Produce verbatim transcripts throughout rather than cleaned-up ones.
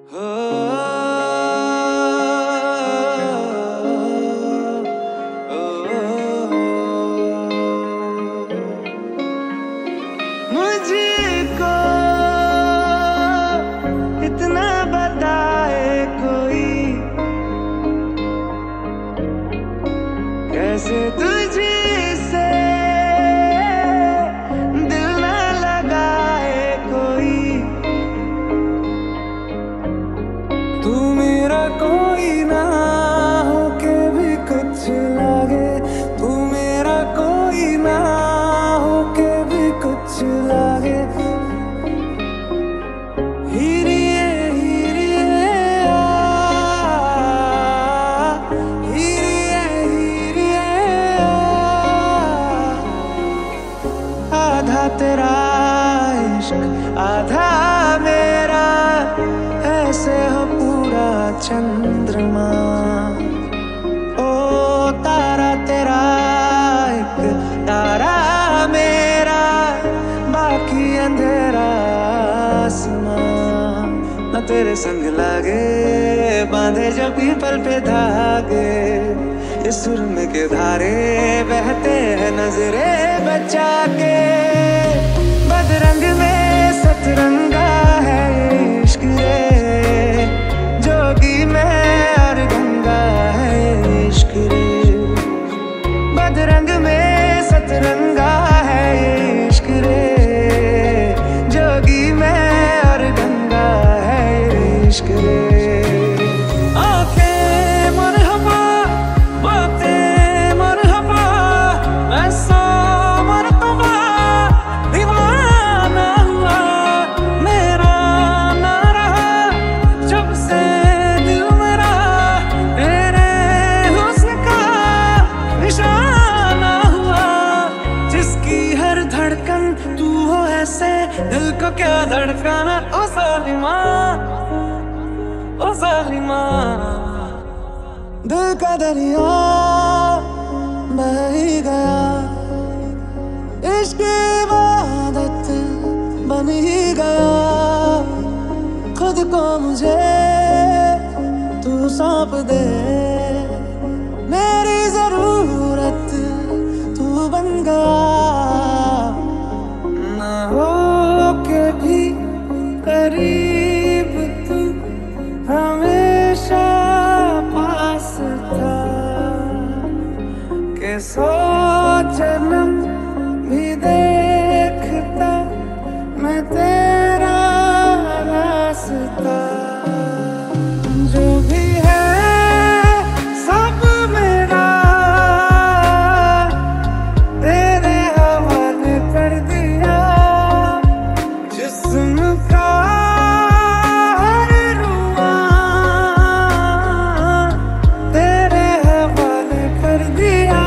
मुझको इतना बताए कोई, कैसे तुझसे दिल ना लगाए कोई। तू मेरा कोई ना हो के भी कुछ लगे, तू मेरा कोई ना हो के भी कुछ लगे। हीरिए हीरिए आ, हीरिए हीरिए आ, आधा तेरा इश्क आधा मेरा, ऐसे हो पूरा चंद्रमा। ओ तारा तेरा एक तारा मेरा, बाकी अंधेरा आसमां। न तेरे संग लागे बांधे जब पीपल पे धागे, इस सुर में के धारे बहते हैं नजरे बचा के। बदरंग में सतरंगा है इश्क रे, जोगी में और गंगा है इश्क रे। बदरंग में सतरंगा है इश्क रे, जोगी में और गंगा है इश्क रे। आंखें मरहबा बातें मरहबा, ऐसा मरतबा दीवाना हुआ मेरा ना रहा जब से दिल मेरा तेरे हुस्न का निशाना हुआ। जिसकी हर धड़कन तू हो ऐसे, दिल को क्या धड़काना ओ जालिमा, ओ जालिमा। दिल का दरिया बह ही गया, इश्क इबादत बन ही गया। खुद को मुझे तू सौंप दे, मेरी जरूरत तू बन गया। ना हो के भी करीब तू हमेशा पास था, के सौ जन्म भी देखता मैं तेरा रास्ता। जो भी है सब मेरा तेरे हवाले कर दिया। जिस्म का हर रुआ तेरे हवाले कर दिया।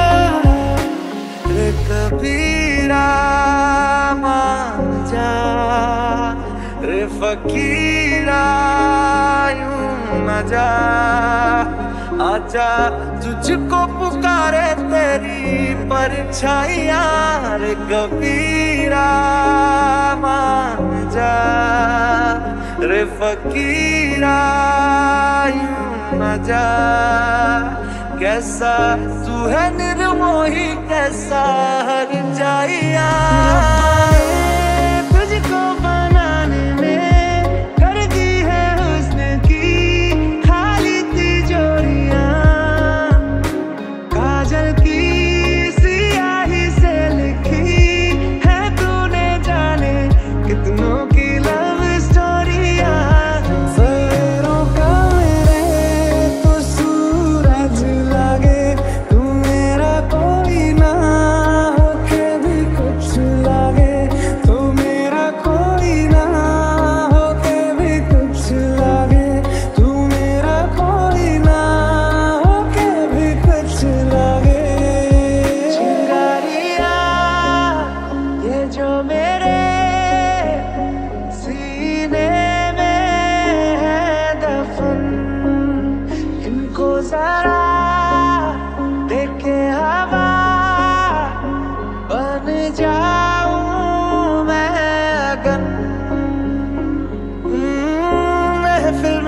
रे कबीरा मान जा, रे फकीरा यूं न जा। आजा तुझको पुकारे तेरी परछाइयां, रे कबीरा मान जा, रे फकीरा यूं न जा। कैसा तू है निर्मोही, कैसा हर जाइया। तुझको बनाने में कर दी है हुस्न की खाली तिजोरियां, काजल की सियाही से लिखी है तूने जाने कितनों की लव स्टोरियां। सवेरों का मेरे तो सूरज लागे, तू मेरा कोई ना हो के भी कुछ लागे।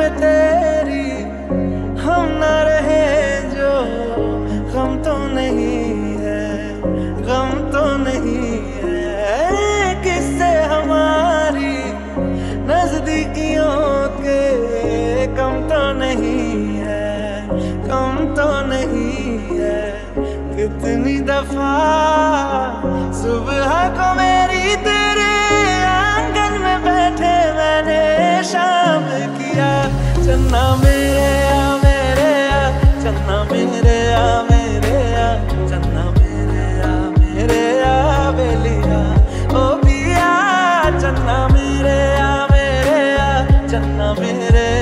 में तेरी हम न रहे जो गम तो नहीं है, गम तो नहीं है। किससे हमारी नजदीकियों के कम तो नहीं है, कम तो नहीं है। कितनी दफा सुबह को मेरी तेरे आंगन में बैठे मैंने शाम किया। चन्ना मेरे आ मेरे आ, चन्ना मेरे आ मेरे आ, चन्ना मेरे आ मेरे आ बेलिया ओ पिया। चन्ना मेरे आ मेरे आ, चन्ना मेरे